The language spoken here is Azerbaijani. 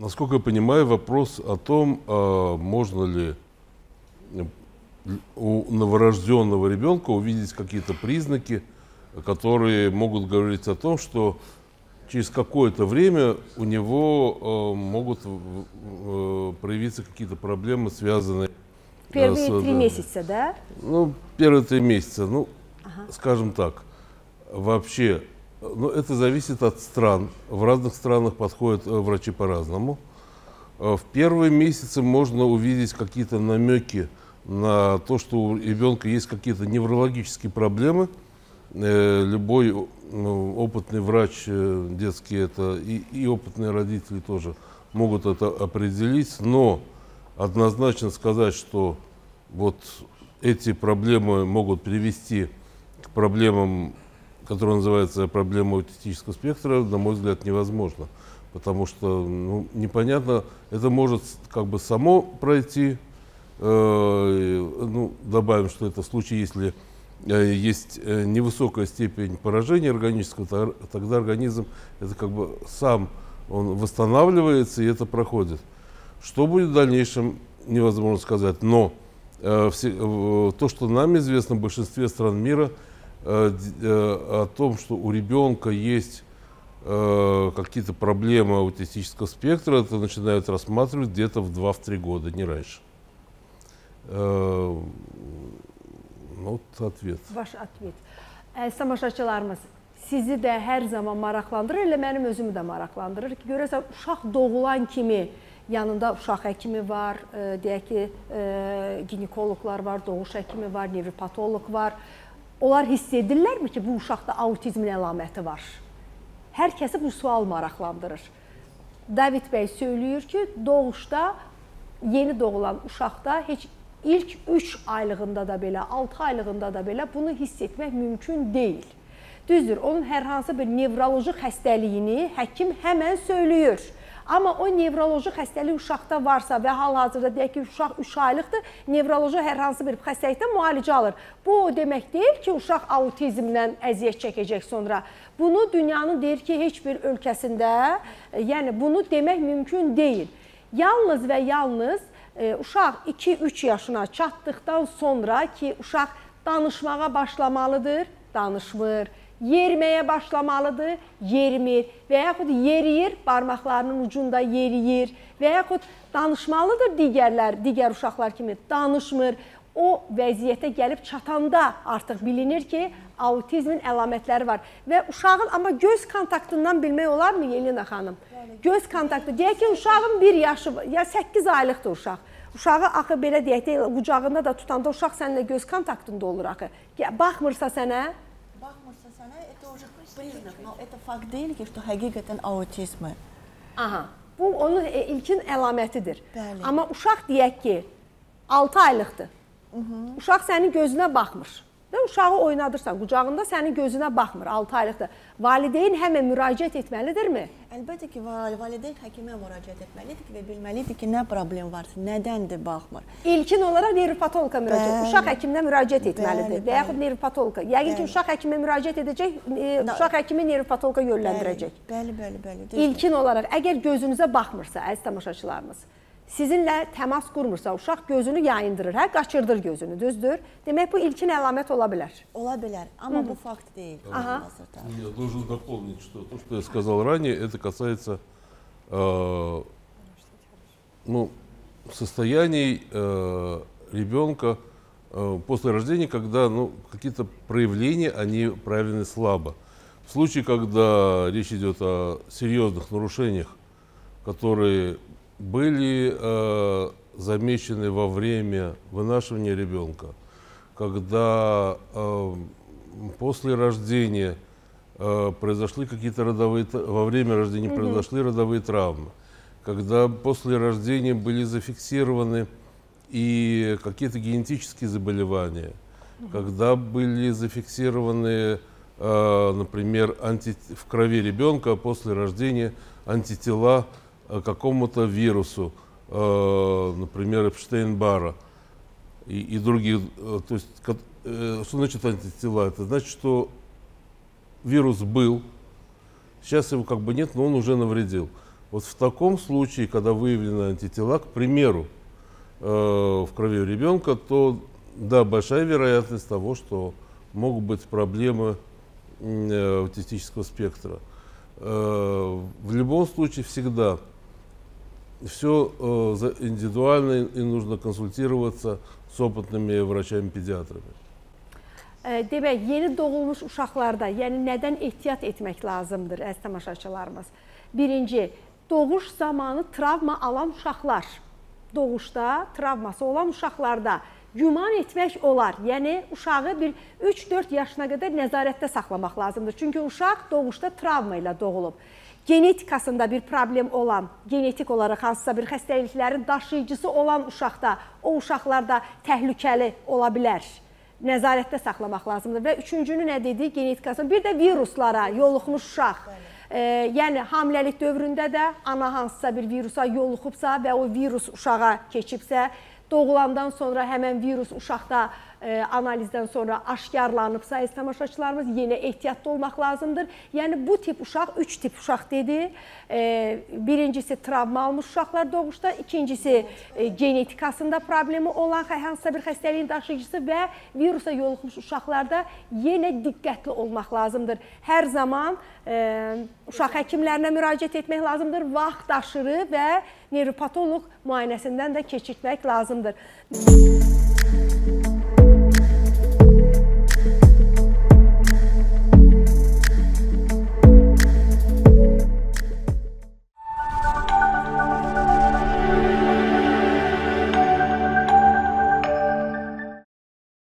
насколько я понимаю, вопрос о том, можно ли у новорожденного ребенка увидеть какие-то признаки, которые могут говорить о том, что через какое-то время у него могут проявиться какие-то проблемы, связанные Первые 3 месяца, да? Ну, первые 3 месяца, ну, скажем так, вообще, ну, это зависит от стран. В разных странах подходят врачи по-разному. В первые месяцы можно увидеть какие-то намеки на то, что у ребенка есть какие-то неврологические проблемы. Любой опытный врач детский это и опытные родители тоже могут это определить, но однозначно сказать, что вот эти проблемы могут привести к проблемам, которые называются проблемой аутистического спектра, на мой взгляд, невозможно. Потому что непонятно, это может как бы само пройти. Добавим, что это случай, если есть невысокая степень поражения органического, тогда организм это как бы сам он восстанавливается и это проходит. Что будет в дальнейшем, невозможно сказать, но то, что нам известно в большинстве стран мира, о том, что у ребенка есть какие-то проблемы аутистического спектра, это начинают рассматривать где-то в 2-3 года, не раньше. Вот ответ. Baş atvet. Tamaşaçılarımız sizi də hər zaman maraqlandırır, elə mənim özümü də maraqlandırır ki, görəsən uşaq doğulan kimi yanında uşaq həkimi var, deyək ki, ginekoloqlar var, doğuş həkimi var, nevropatoloq var. Onlar hiss edirlərmi ki, bu uşaqda autizmin əlaməti var? Hər kəsi bu sual maraqlandırır. David bəy söylüyor ki, doğuşda yeni doğulan uşaqda heç İlk 3 aylığında da belə, 6 aylığında da belə bunu hiss etmək mümkün deyil. Düzdür, onun hər hansı bir nevroloji xəstəliyini həkim həmən söylüyor. Amma o nevroloji xəstəlik uşaqda varsa və hal-hazırda deyək ki, uşaq 3 aylıqdır, nevroloji hər hansı bir xəstəlikdən müalicə alır. Bu o demək deyil ki, uşaq autizmdən əziyyət çəkəcək sonra. Bunu dünyanın deyir ki, heç bir ölkəsində, yəni bunu demək mümkün deyil. Yalnız və yalnız uşaq 2-3 yaşına çatdıqdan sonra ki, uşaq danışmağa başlamalıdır, danışmır, yeriməyə başlamalıdır, yerimir və yaxud yeriyir, barmaqlarının ucunda yeriyir və yaxud danışmalıdır digər uşaqlar kimi, danışmır. O vəziyyətə gəlib çatanda artıq bilinir ki, autizmin əlamətləri var. Və uşağın, amma göz kontaktından bilmək olar mı Yelena xanım? Göz kontaktı, deyək ki, uşağın 1 yaşı, ya 8 aylıqdır uşaq. Uşağı axı belə deyək də, qucağında da tutanda uşaq səninlə göz kontaktında olur axı. Baxmırsa sənə? Baxmırsa sənə, это уже признак, но это факт deyil ki, что həqiqətən autizmi. Aha, bu onun ilkin əlamətidir. Bəli. Amma uşaq deyək ki, 6 aylıqdır. Uşaq sənin gözünə baxmır. Və uşağı oynadırsan, qucağında sənin gözünə baxmır, 6 aylıqdır. Valideyn həmən müraciət etməlidirmi? Əlbəttə ki, valideyn həkimə müraciət etməlidir və bilməlidir ki, nə problem var, nədəndir baxmır. İlkin olaraq nevropatoloqa müraciət, uşaq həkiminə müraciət etməlidir və yaxud nevropatoloqa. Yəqin ki, uşaq həkimə müraciət edəcək, uşaq həkimi nevropatoloqa yönləndirəcək. Bəli. İlkin olaraq, əgər gözünüzə baxmırsa, əziz tamaşaçılarımız, sizinlə təmas qurmursa, uşaq gözünü yayındırır, qaçırdır gözünü, düzdür? Demək, bu ilkin əlamət ola bilər. Ola bilər, amma bu fakt deyil. Я должен дополнить, что то, что я сказал ранее, это касается состояний ребенка после рождения, когда какие-то проявления, они проявлены слабо. В случае, когда речь идет о серьезных нарушениях, которые были замечены во время вынашивания ребенка, когда после рождения произошли какие-то во время рождения произошли родовые травмы, когда после рождения были зафиксированы и какие-то генетические заболевания, когда были зафиксированы, например, в крови ребенка после рождения антитела какому-то вирусу, например, Эпштейн-Барра и других. То есть, что значит антитела? Это значит, что вирус был, сейчас его как бы нет, но он уже навредил. Вот в таком случае, когда выявлены антитела, к примеру, в крови у ребенка, то да, большая вероятность того, что могут быть проблемы аутистического спектра. В любом случае всегда все индивидуально и нужно консультироваться с опытными врачами-педиатрами. Demək, yeni doğulmuş uşaqlarda, yəni nədən ehtiyat etmək lazımdır, əziz tamaşaçılarımız? Birinci, doğuş zamanı travma alan uşaqlar, doğuşda travması olan uşaqlarda güman etmək olar. Yəni, uşağı bir 3-4 yaşına qədər nəzarətdə saxlamaq lazımdır. Çünki uşaq doğuşda travma ilə doğulub. Genetikasında bir problem olan, genetik olaraq hansısa bir xəstəliklərin daşıyıcısı olan uşaqda, o uşaqlarda təhlükəli ola bilər. Nəzarətdə saxlamaq lazımdır. Və üçüncünü nə dedi? Genetikasını. Bir də viruslara yoluxmuş uşaq. Yəni, hamiləlik dövründə də ana hansısa bir virusa yoluxubsa və o virus uşağa keçibsə, doğulandan sonra həmən virus uşaqda analizdən sonra aşkarlanıbsa, əziz tamaşaçılarımız, yenə ehtiyatlı olmaq lazımdır. Yəni, bu tip uşaq, 3 tip uşaq dedi. Birincisi, travma almış uşaqlar doğuşda, ikincisi, genetikasında problemi olan hansısa bir xəstəliyin daşıyıcısı və virusa yoluxmuş uşaqlarda yenə diqqətli olmaq lazımdır. Hər zaman uşaq həkimlərinə müraciət etmək lazımdır, vaxt aşırı və nevropatoloq müayinəsindən də keçirtmək lazımdır.